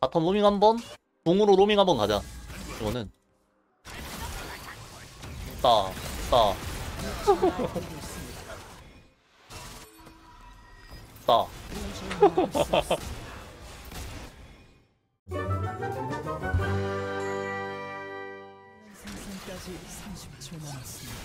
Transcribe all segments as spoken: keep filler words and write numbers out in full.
바텀 로밍 한번, 궁으로 로밍 한번 가자. 이거는 따, 따, 따. 생선까지 삼십 초 남았습니다.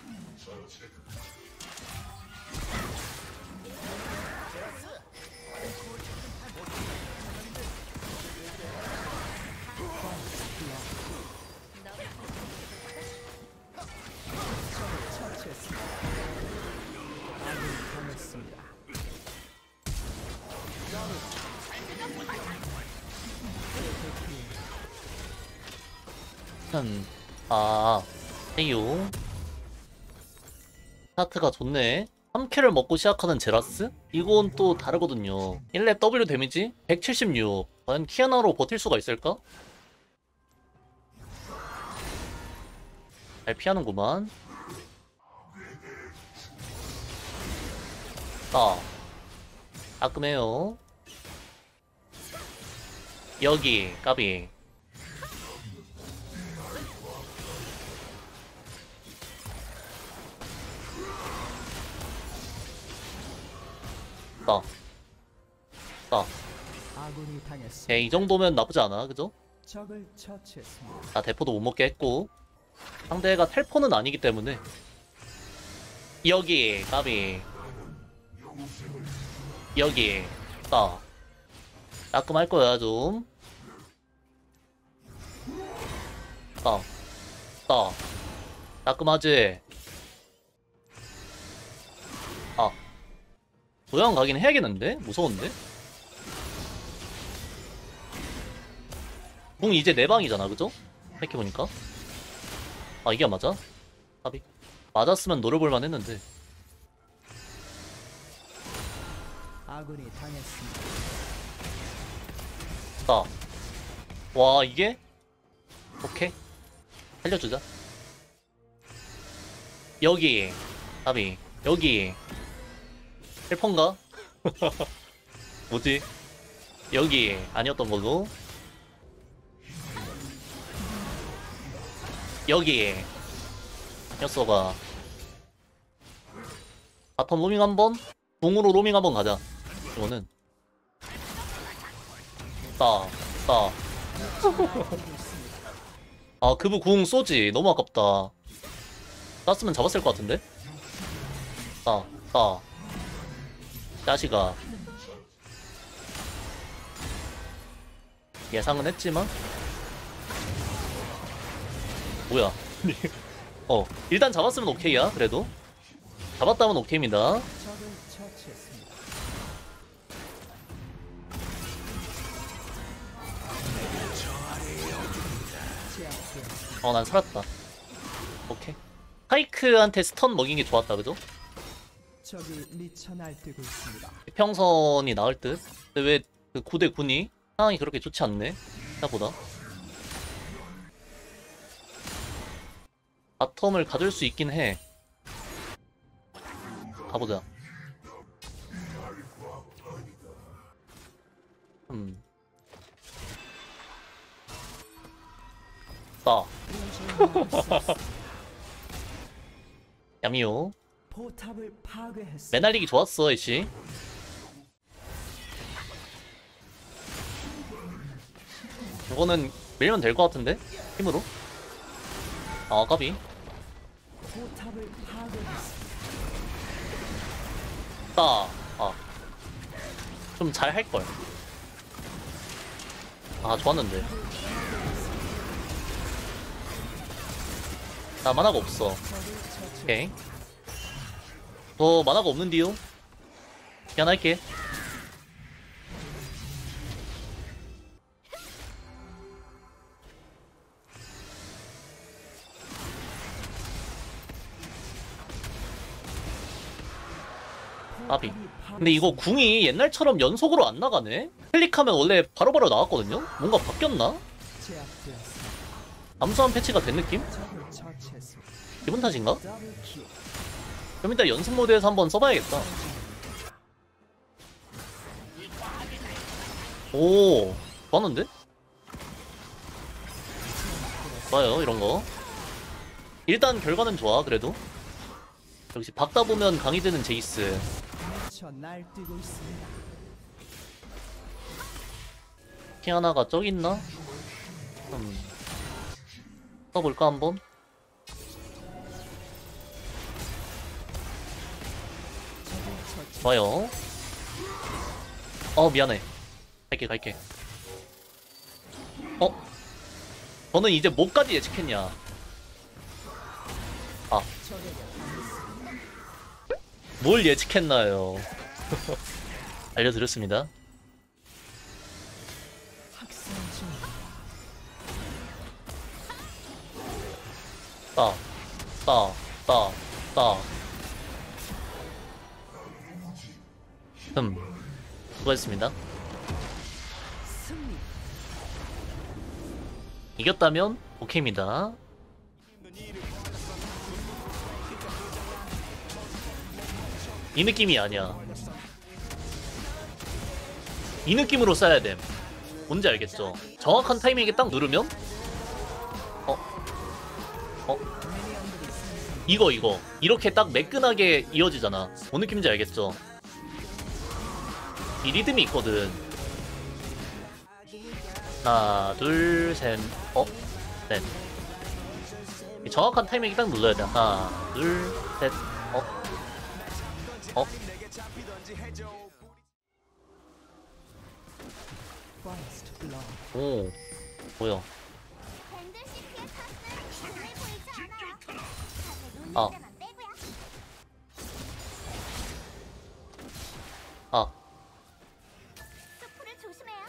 처치했습니다. 아군이 당했습니다. 음, 아, 헤이요. 스타트가 좋네. 삼 킬을 먹고 시작하는 제라스? 이건 또 다르거든요. 일 렙 W 데미지 백칠십육. 과연 키아나로 버틸 수가 있을까? 잘 피하는구만. 아, 따끔해요. 여기, 까비. 따, 따. 아군이 당했습니다. 오케이, 이 정도면 나쁘지 않아, 그죠? 적을 처치했습니다. 나 대포도 못 먹게 했고 상대가 텔포는 아니기 때문에 여기 까비 여기 따 따끔할 거야 좀 따 따 따끔하지. 아 도양 가긴 해야겠는데? 무서운데? 궁 이제 네 방이잖아 그죠? 생각해보니까 아 이게 안 맞아? 까비 맞았으면 노려볼만 했는데. 아군이 당했습니다. 따. 와 이게? 오케이 살려주자. 여기 까비 여기 헬폰가? 뭐지? 여기 아니었던 걸로. 여기 녀석아 바텀 로밍 한번 궁으로 로밍 한번 가자. 이거는 따 따. 아 그부 궁 쏘지 너무 아깝다. 쐈으면 잡았을 것 같은데. 따 따 자식아 예상은 했지만 뭐야. 어 일단 잡았으면 오케이야. 그래도 잡았다면 오케이입니다. 적을 처치했습니다. 제압되었습니다. 어 난 살았다. 오케이 파이크한테 스턴 먹인 게 좋았다 그죠? 적이 미쳐 날뛰고 있습니다. 평선이 나을 듯. 근데 왜 그 구 대 군이 상황이 그렇게 좋지 않네 생각보다. 바텀을 가질 수 있긴 해. 가보자. 음. 따. 야미요. 포탑을 파괴했습니다. 매날리기 좋았어 애쉬. 이거는 밀면 될 것 같은데? 힘으로? 아 까비. 포탑을 파괴했습니다. 따. 아. 좀 잘 할걸. 아 좋았는데. 나 만화가 없어. 오케이. 저 만화가 없는디요? 미안할게. 아비. 근데 이거 궁이 옛날처럼 연속으로 안 나가네? 클릭하면 원래 바로바로 나왔거든요? 뭔가 바뀌었나? 제압되었습니다. 암수한 패치가 된 느낌? 적을 처치했습니다. 기분 탓인가? 더블킬. 그럼 이따 연습 모드에서 한번 써봐야겠다. 오 좋았는데? 좋아요 이런거. 일단 결과는 좋아 그래도. 역시 박다 보면 강이 되는 제이스. 미쳐 날뛰고 있습니다. 키아나가 저기 있나? 음. 써볼까 한번? 좋아요. 어 미안해. 갈게 갈게. 어? 저는 이제 뭐까지 예측했냐? 아. 뭘 예측했나요? 알려드렸습니다. 학살 중. 따, 따, 따, 따. 흠. 수고했습니다. 승리. 이겼다면 오케이입니다. 이 느낌이 아니야. 이 느낌으로 써야 됨. 뭔지 알겠죠? 정확한 타이밍에 딱 누르면 어? 어? 이거 이거 이렇게 딱 매끈하게 이어지잖아. 뭔 느낌인지 알겠죠? 이 리듬이 있거든. 하나 둘셋 어? 넷. 정확한 타이밍에 딱 눌러야 돼. 하나 둘셋 어? 어? First blood. 오 뭐야? 밴들시티의 탑은 눈에 보이지 않아요. 다들 아. 눈 빼고요. 아 수풀을 조심해요.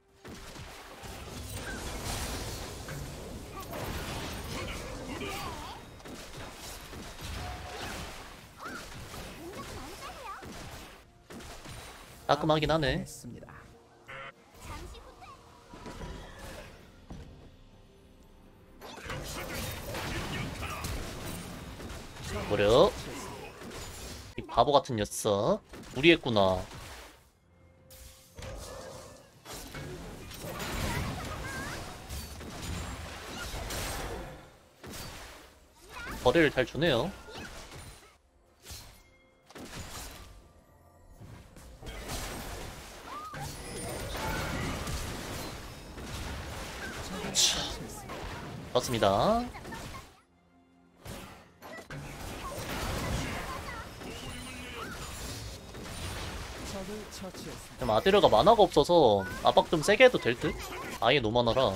따끔하긴 하네. 했습니다. 잠시 후퇴. 버려. 이 바보 같은 녀석. 무리했구나. 거래를 잘 주네요. 좋습니다. 적을 처치했습니다. 좀 아데르가 만화가 없어서 압박 좀 세게 해도 될 듯? 아예 노만화라.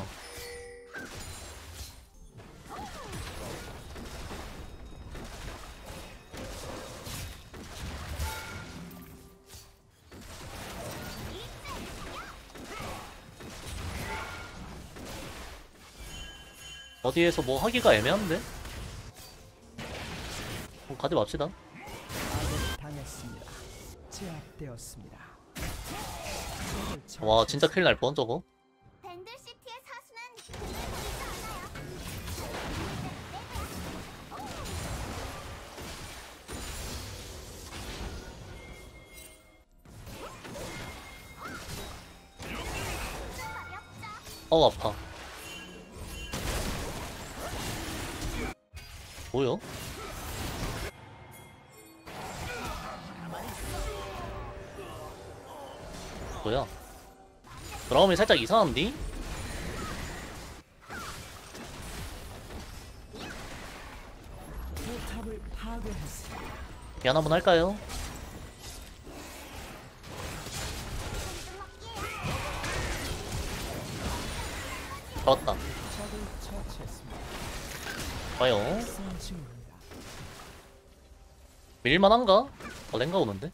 어디에서 뭐 하기가 애매한데? 그럼 가지 맙시다. 아군이 당했습니다. 제압되었습니다. 적을 와 진짜 처치했습니다. 큰일 날 뻔 저거. 밴들시티의 사수는 눈에 보이지 않아요. 어우 아파. 뭐요? 뭐야? 브라움이 살짝 이상한디? 포탑을 파괴했습니다. 미안 한번 할까요? 잡았다. 적을 처치했습니다. 봐요. 학살 중입니다. 밀만한가? 어, 랭가 오는데?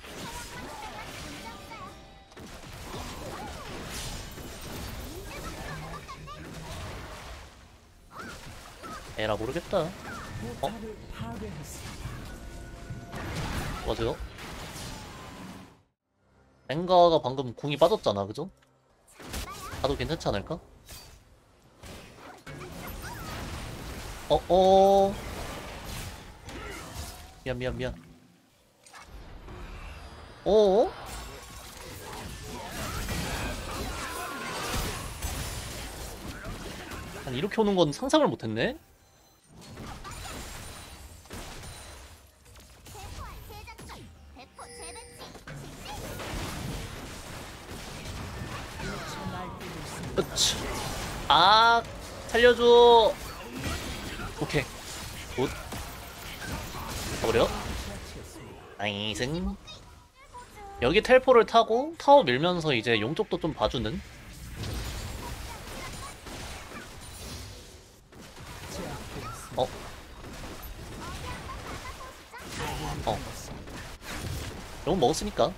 에라 모르겠다. 포탑을 파괴했습니다. 맞아요? 랭가가 방금 궁이 빠졌잖아, 그죠? 가도 괜찮지 않을까? 어, 어. 미안, 미안, 미안. 어? 아니 이렇게 오는 건 상상을 못했네. 대포알 재작전, 대포 재배치, 미쳐 날뛰고 있습니다. 으치. 아 살려줘. 오케이 굿. 가버려. 처치했습니다. 나이스. 여기 텔포를 타고 타워 밀면서 이제 용쪽도 좀 봐주는. 제압되었습니다. 어? 어. 용 먹었으니까.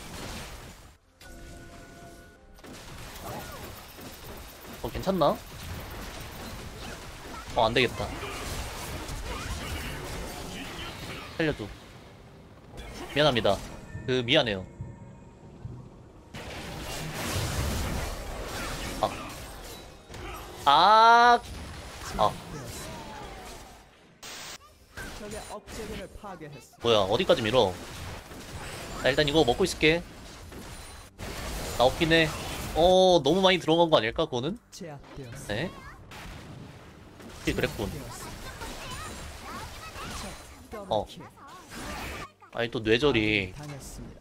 어 괜찮나? 어 안되겠다. 살려줘. 미안합니다. 그 미안해요. 아. 아. 아. 적의 억제기를 파괴했습니다. 뭐야 어디까지 밀어. 나 일단 이거 먹고 있을게. 나 없긴 해. 어 너무 많이 들어간 거 아닐까 그거는? 제압되었습니다. 네. 혹시 그랬군. 어. 아니 또 뇌절이. 당했습니다.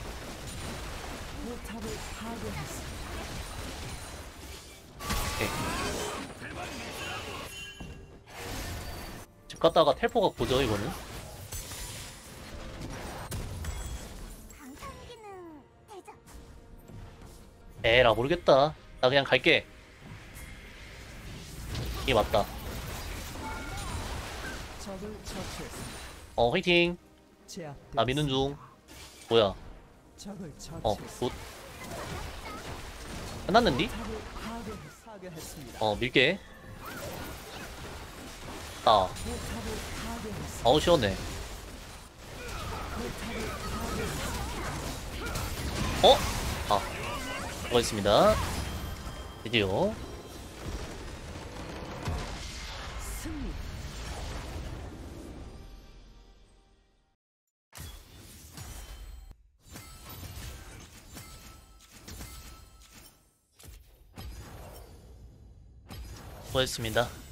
포탑을 파괴했습니다. 오케이. 집 갔다가 텔포가 고죠 이거는. 방탄 기능 대장. 에라 모르겠다. 나 그냥 갈게. 이게 맞다. 적을 처치했습니다. 어 화이팅. 제압되었습니다. 나 미는 중. 뭐야. 적을 어 처치했습니다. 굿. 끝났는디? 포탑을 파괴- 파괴했습니다. 어 밀게. 아 포탑을 파괴했습니다. 어우 시원해. 포탑을 파괴했습니다. 어? 아 수고했습니다. 드디어 승리. 수고했습니다.